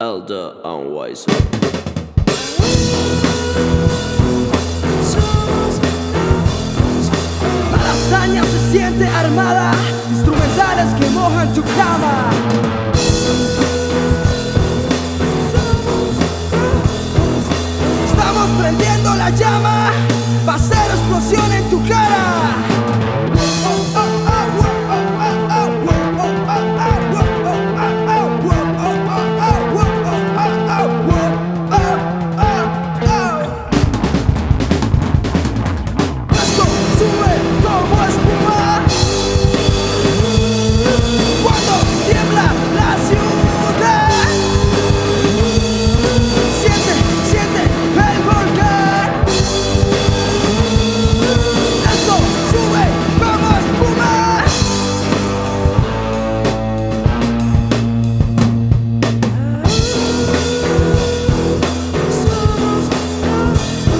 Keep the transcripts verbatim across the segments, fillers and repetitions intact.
Elder and Wise. La lasaña se siente armada, instrumentales que mojan tu cama. Estamos prendiendo la llama, va a ser explosión en tu cara.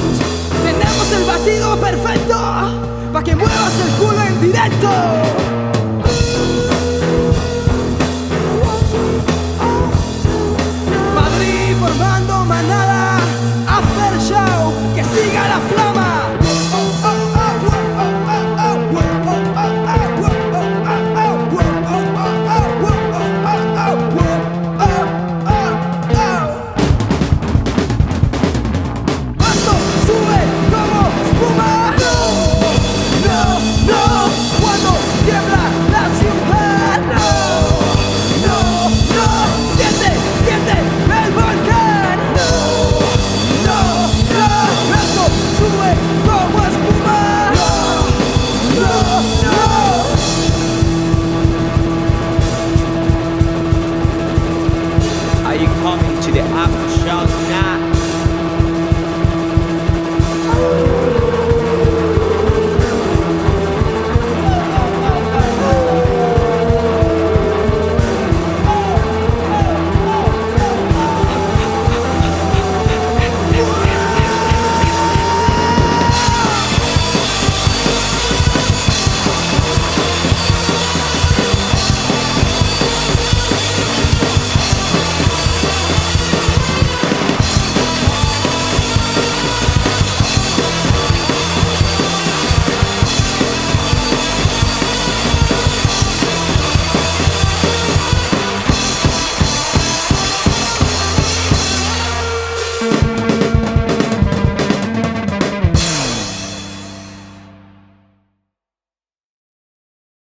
Perfecto, pa' que muevas el culo en directo.